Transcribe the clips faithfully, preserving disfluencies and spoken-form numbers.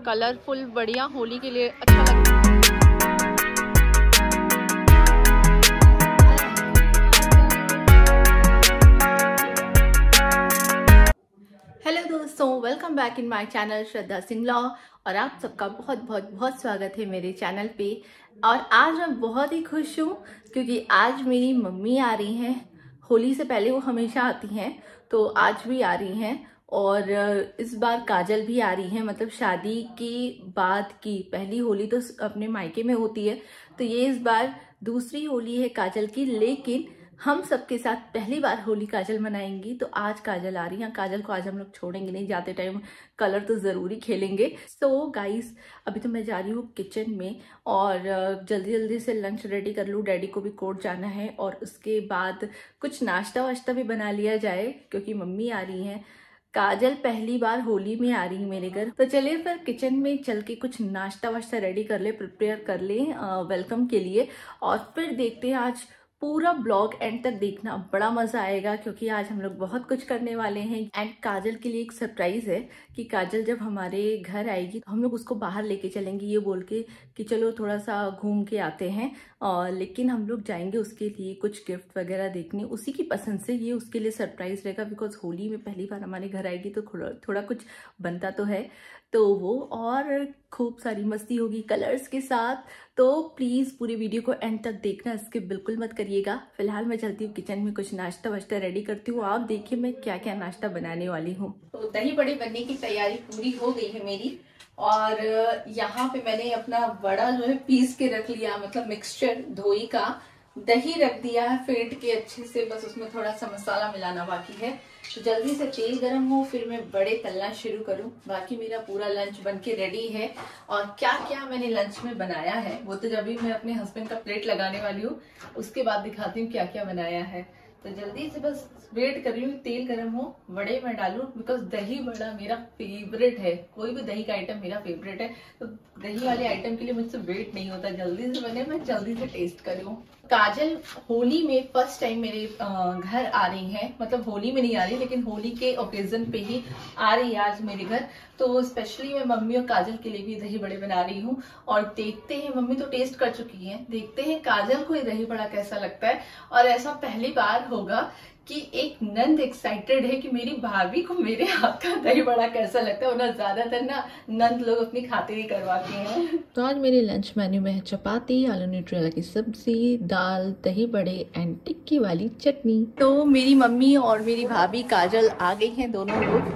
Colourful बढ़िया होली के लिए अच्छा लगता है। हेलो दोस्तों, welcome back in my channel Shraddha Singla और आप सबका बहुत बहुत बहुत स्वागत है मेरे चैनल पे। और आज मैं बहुत ही खुश हूँ क्योंकि आज मेरी मम्मी आ रही हैं। होली से पहले वो हमेशा आती हैं, तो आज भी आ रही हैं और इस बार काजल भी आ रही है। मतलब शादी की बाद की पहली होली तो अपने मायके में होती है, तो ये इस बार दूसरी होली है काजल की। लेकिन हम सबके साथ पहली बार होली काजल मनाएंगी, तो आज काजल आ रही है। काजल को आज हम लोग छोड़ेंगे नहीं, जाते टाइम कलर तो ज़रूरी खेलेंगे। सो गाइस, अभी तो मैं जा रही हूँ किचन में और जल्दी जल्दी से लंच रेडी कर लूँ। डैडी को भी कोर्ट जाना है और उसके बाद कुछ नाश्ता वाश्ता भी बना लिया जाए क्योंकि मम्मी आ रही हैं। काजल पहली बार होली में आ रही है मेरे घर, तो चलिए फिर किचन में चल के कुछ नाश्ता वाश्ता रेडी कर ले, प्रिपेयर कर ले वेलकम के लिए। और फिर देखते हैं, आज पूरा ब्लॉग एंड तक देखना, बड़ा मजा आएगा क्योंकि आज हम लोग बहुत कुछ करने वाले हैं। एंड काजल के लिए एक सरप्राइज है कि काजल जब हमारे घर आएगी तो हम लोग उसको बाहर लेके चलेंगे, ये बोल के कि चलो थोड़ा सा घूम के आते हैं। और लेकिन हम लोग जाएंगे उसके लिए कुछ गिफ्ट वगैरह देखने, उसी की पसंद से। ये उसके लिए सरप्राइज रहेगा बिकॉज होली में पहली बार हमारे घर आएगी तो थोड़ा थोड़ा कुछ बनता तो है, तो वो और खूब सारी मस्ती होगी कलर्स के साथ। तो प्लीज़ पूरी वीडियो को एंड तक देखना, इसके बिल्कुल मत करिएगा। फिलहाल मैं चलती हूँ किचन में, कुछ नाश्ता वाश्ता रेडी करती हूँ। आप देखिए मैं क्या क्या नाश्ता बनाने वाली हूँ। तो दही बड़े बनने की तैयारी पूरी हो गई है मेरी। और यहाँ पे मैंने अपना बड़ा जो है पीस के रख लिया, मतलब मिक्सचर धोई का। दही रख दिया है फेंट के अच्छे से, बस उसमें थोड़ा सा मसाला मिलाना बाकी है। तो जल्दी से तेल गरम हो फिर मैं बड़े तलना शुरू करूं। बाकी मेरा पूरा लंच बनके रेडी है। और क्या क्या मैंने लंच में बनाया है वो तो जब भी मैं अपने हस्बैंड का प्लेट लगाने वाली हूँ उसके बाद दिखाती हूँ क्या क्या बनाया है। तो जल्दी से बस वेट कर रही हूँ तेल गरम हो, बड़े मैं डालूं बिकॉज दही बड़ा मेरा फेवरेट है। कोई भी दही का आइटम मेरा फेवरेट है, तो दही वाले आइटम के लिए मुझसे वेट नहीं होता, जल्दी से बने, मैं जल्दी से टेस्ट करूँ। काजल होली में फर्स्ट टाइम मेरे घर आ रही है, मतलब होली में नहीं आ रही लेकिन होली के ओकेजन पे ही आ रही है आज मेरे घर। तो स्पेशली मैं मम्मी और काजल के लिए भी दही बड़े बना रही हूँ। और देखते हैं, मम्मी तो टेस्ट कर चुकी हैं, देखते हैं काजल को ये दही बड़ा कैसा लगता है। और ऐसा पहली बार होगा कि एक नंद एक्साइटेड है कि मेरी भाभी को मेरे हाथ का दही बड़ा कैसा लगता है, वरना ज्यादातर ना नंद लोग अपनी खातिरी करवाते हैं। तो आज मेरे लंच मेन्यू में है चपाती, आलू न्यूट्रेला की सब्जी, दाल, दही बड़े एंड टिक्की वाली चटनी। तो मेरी मम्मी और मेरी भाभी काजल आ गई हैं, दोनों लोग।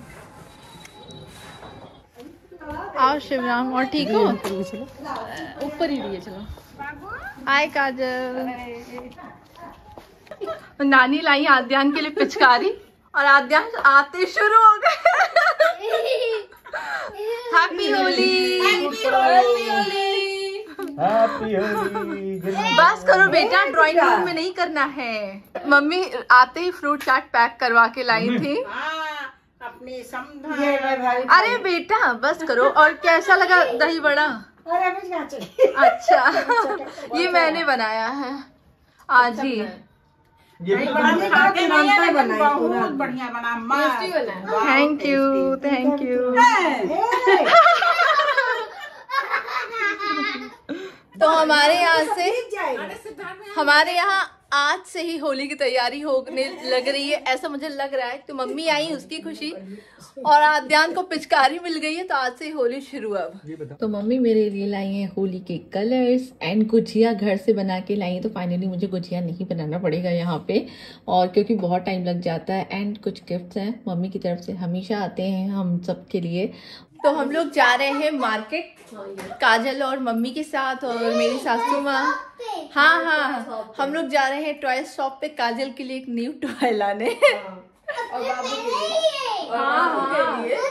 आओ शिवराम, और ठीक हो? ऊपर ही लिए चलो। हाय काजल। नानी लाई आद्यान के लिए पिचकारी और आद्यान आते शुरू हो गए। Happy Holi, happy Holi. बस करो बेटा, ड्राइंग रूम में नहीं करना है। मम्मी आते ही फ्रूट चाट पैक करवा के लाई थी अपने। अरे बेटा बस करो। और कैसा लगा दही बड़ा? अच्छा ये मैंने बनाया है आज ही। बहुत बढ़िया बना, थैंक यू थैंक यू। तो हमारे यहाँ से हमारे यहाँ आज से ही होली की तैयारी होने लग रही है, ऐसा मुझे लग रहा है। तो मम्मी आई उसकी खुशी और आद्यान को पिचकारी मिल गई है, तो आज से होली शुरू। अब तो मम्मी मेरे लिए लाई है होली के कलर्स एंड गुजिया घर से बना के लाई है। तो फाइनली मुझे गुजिया नहीं बनाना पड़ेगा यहाँ पे, और क्योंकि बहुत टाइम लग जाता है। एंड कुछ गिफ्ट्स हैं मम्मी की तरफ से, हमेशा आते हैं हम सब के लिए। तो हम लोग जा रहे हैं मार्केट, काजल और मम्मी के साथ और मेरी सासू माँ। हाँ हाँ, हम लोग जा रहे हैं टॉय शॉप पे काजल के लिए एक न्यू टॉय लाने और बाबू के लिए। हाँ बाबू के लिए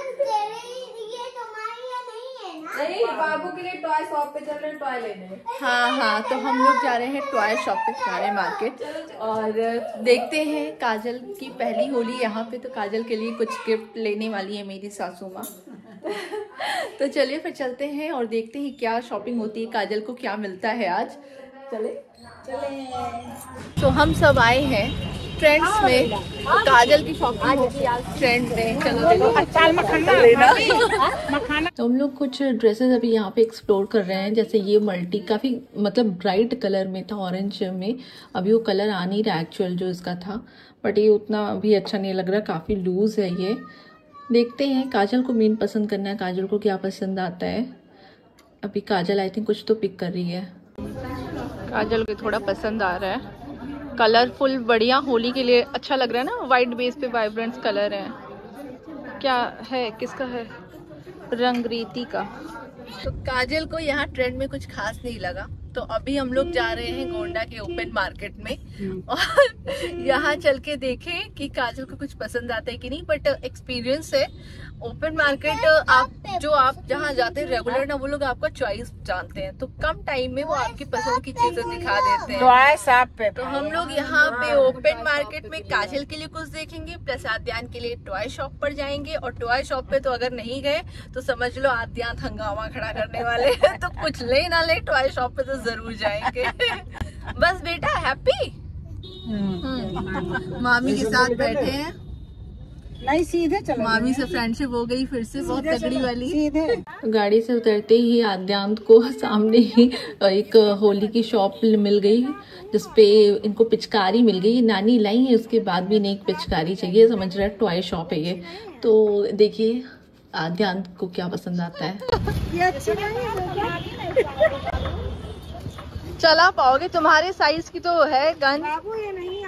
नहीं, बाबू के लिए टॉय शॉप पे चल रहे हैं टॉय लेने। हाँ हाँ, तो हम लोग जा रहे हैं टॉय शॉप पे, जा रहे हैं मार्केट और देखते हैं काजल की पहली होली यहाँ पे, तो काजल के लिए कुछ गिफ्ट लेने वाली है मेरी सासू माँ। तो चलिए फिर चलते हैं और देखते हैं क्या शॉपिंग होती है, काजल को क्या मिलता है आज। चले चले। तो हम सब आए हैं ट्रेंड्स में काजल की शॉपिंग होगी आज ट्रेंड में। चलो देखो तो हम लोग कुछ ड्रेसेस अभी यहाँ पे एक्सप्लोर कर रहे हैं। जैसे ये मल्टी काफ़ी मतलब ब्राइट कलर में था, ऑरेंज में। अभी वो कलर आ नहीं रहा एक्चुअल जो इसका था, बट ये उतना भी अच्छा नहीं लग रहा, काफ़ी लूज़ है ये। देखते हैं, काजल को मेन पसंद करना है, काजल को क्या पसंद आता है। अभी काजल आई थिंक कुछ तो पिक कर रही है। काजल को थोड़ा पसंद आ रहा है, कलरफुल बढ़िया, होली के लिए अच्छा लग रहा है ना। वाइट बेस पे वाइब्रेंट कलर है। क्या है, किसका है? रंगरीति का। तो काजल को यहाँ ट्रेंड में कुछ खास नहीं लगा, तो अभी हम लोग जा रहे हैं गोंडा के ओपन मार्केट में और यहाँ चल के देखें कि काजल को कुछ पसंद आता है कि नहीं। बट एक्सपीरियंस है ओपन मार्केट, आप जो आप जहाँ जाते हैं रेगुलर ना, वो लोग आपका चॉइस जानते हैं, तो कम टाइम में वो आपकी पसंद की चीजें दिखा देते हैं। तो हम लोग यहाँ पे ओपन मार्केट में काजल के लिए कुछ देखेंगे, प्लस आद्यान के लिए टॉय शॉप पर जाएंगे। और टॉय शॉप पे तो अगर नहीं गए तो समझ लो आद्यान हंगामा खड़ा करने वाले हैं। तो कुछ ले ना ले, टॉय शॉप पे तो जरूर जाएंगे। बस बेटा हैप्पी। मामी के साथ बैठे हैं, नहीं सीधे चलो। मामी से फ्रेंडशिप हो गई फिर से, बहुत तगड़ी वाली। सीधे गाड़ी से उतरते ही आद्यांत को सामने ही एक होली की शॉप मिल गई, जिसपे इनको पिचकारी मिल गई। नानी लाई है, उसके बाद भी नहीं पिचकारी चाहिए, समझ रहा है टॉय शॉप है ये। तो देखिए आद्यांत को क्या पसंद आता है। ये अच्छी नहीं है। चला पाओगे, तुम्हारे साइज की तो है गन। बाबू ये नहीं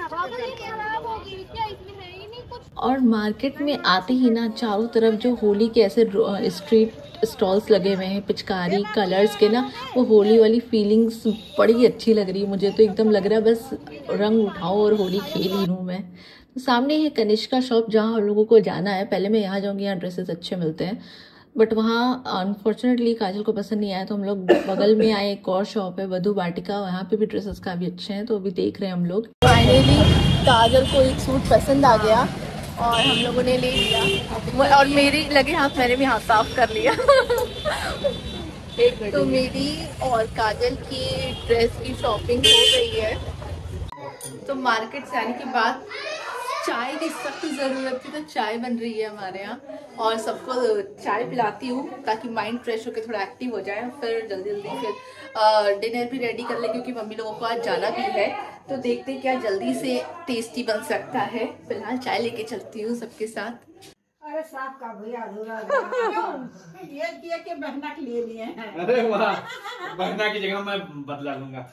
और मार्केट में आते ही ना चारों तरफ जो होली के ऐसे स्ट्रीट स्टॉल्स लगे हुए हैं, पिचकारी कलर्स के ना, वो होली वाली फीलिंग्स बड़ी अच्छी लग रही है मुझे। तो एकदम लग रहा है बस रंग उठाओ और होली खेल ही लूँ मैं। तो सामने है कनिष्का शॉप, जहाँ हम लोगों को जाना है। पहले मैं यहाँ जाऊँगी, यहाँ ड्रेसेस अच्छे मिलते हैं, बट वहाँ अनफॉर्चुनेटली काजल को पसंद नहीं आया, तो हम लोग बगल में आए, एक और शॉप है वधु वाटिका, वहाँ पे भी ड्रेसेस काफ़ी अच्छे हैं, तो अभी देख रहे हैं हम लोग। फाइनली काजल को एक सूट पसंद आ गया और हम लोगों ने ले लिया, और मेरी लगे हाथ मैंने भी हाथ साफ कर लिया। तो मेरी और काजल की ड्रेस की शॉपिंग हो गई है। तो मार्केट से आने के बाद चाय की सख्त ज़रूरत थी, तो चाय बन रही है हमारे यहाँ, और सबको चाय पिलाती हूँ ताकि माइंड फ्रेश होकर थोड़ा एक्टिव हो जाए। फिर जल्दी जल्दी फिर डिनर भी रेडी कर ले, क्योंकि मम्मी लोगों को आज जाना भी है। तो देखते हैं क्या जल्दी से टेस्टी बन सकता है। फिलहाल चाय लेके चलती हूँ सबके साथ। अरे साफ का भैया अधूरा ये किया के बहना के लिए लिए हैं। अरे वाह, बहना की जगह मैं बदला लूंगा।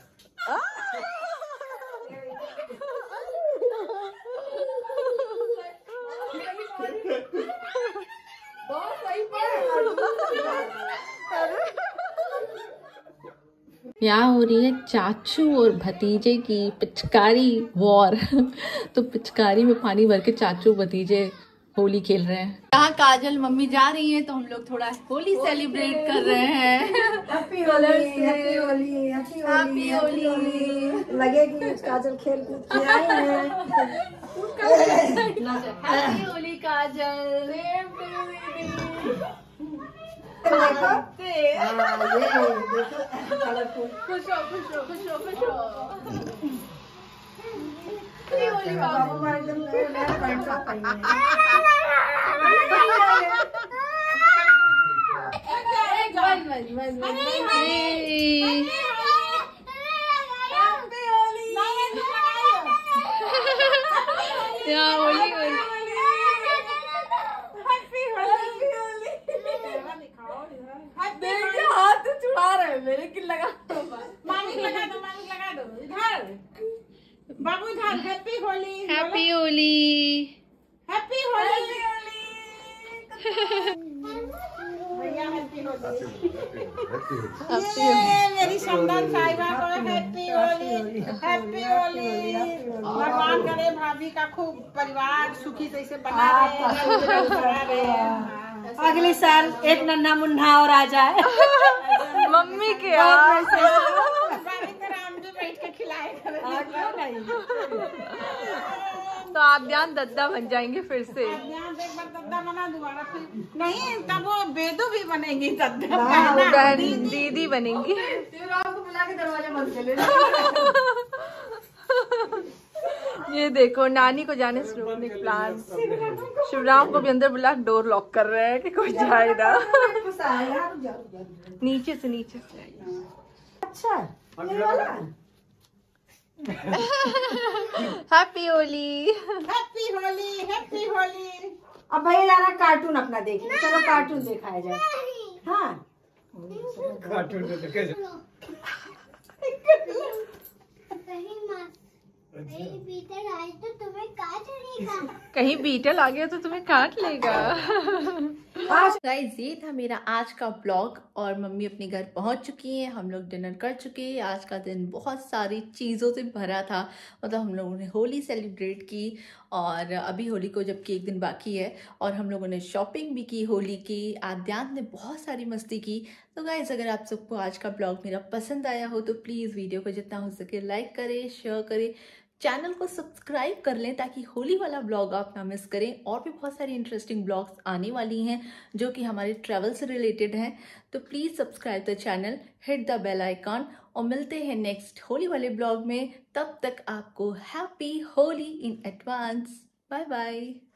यहाँ हो रही है चाचू और भतीजे की पिचकारी वॉर। तो पिचकारी में पानी भर के चाचू भतीजे होली खेल रहे हैं। यहाँ काजल मम्मी जा रही हैं, तो हम लोग थोड़ा होली सेलिब्रेट कर रहे हैं। Happy Holi, happy Holi, happy Holi. लगेगी काजल खेल कूद के आई है। हैप्पी होली काजल। देखो देखो खुश हो खुश हो खुश हो खुश हो। बाबू हमारे एकदम नए नए पैंट शर्ट पहने हाथ छुड़ा रहे मेरे की लगा मालिक लगा दो, मालिक लगा दो इधर। बाबू इधर। Happy Holi, happy Holi, happy Holi. भैया हैप्पी होली। ये मेरी समदन साहिबा को हैप्पी होली, हैप्पी होली। भगवान करे भाभी का खूब परिवार सुखी से इसे बना रहे हैं। अगले साल एक नन्हा मुन्ना और आ जाए। मम्मी के बैठ के खिलाए। तो आप ध्यान दद्दा बन जाएंगे फिर से। ध्यान एक बार दद्दा बना, दोबारा फिर नहीं, तब वो बेदू भी बनेगी दद्दा। बहन दीदी बनेंगी। आपको बुला के दरवाजा बंद कर लेना। ये देखो नानी को जाने से रोकने के प्लान। शिवराम को भी अंदर बुला डोर लॉक कर रहे हैं कि कोई जाए ना। नीचे से नीचे से। अच्छा happy Holi, happy Holi, happy Holi. अब भैया जा रहा कार्टून अपना देखिए। चलो कार्टून दिखाया जाए। हाँ कार्टून कहीं बीटल आए तो तुम्हें काट लेगा। कहीं बीटल आ गया तो तुम्हें काट लेगा। गाइस ये था मेरा आज का ब्लॉग और मम्मी अपने घर पहुंच चुकी हैं। हम लोग डिनर कर चुके हैं। आज का दिन बहुत सारी चीज़ों से भरा था। मतलब हम लोगों ने होली सेलिब्रेट की और अभी होली को जबकि एक दिन बाकी है और हम लोगों ने शॉपिंग भी की होली की। आद्यांत ने बहुत सारी मस्ती की। तो गाइस अगर आप सबको आज का ब्लॉग मेरा पसंद आया हो तो प्लीज़ वीडियो को जितना हो सके लाइक करें, शेयर करें, चैनल को सब्सक्राइब कर लें ताकि होली वाला ब्लॉग आप ना मिस करें। और भी बहुत सारी इंटरेस्टिंग ब्लॉग्स आने वाली हैं जो कि हमारे ट्रैवल से रिलेटेड हैं। तो please subscribe the channel, hit the bell icon और मिलते हैं नेक्स्ट होली वाले ब्लॉग में। तब तक आपको happy Holi in advance. Bye bye.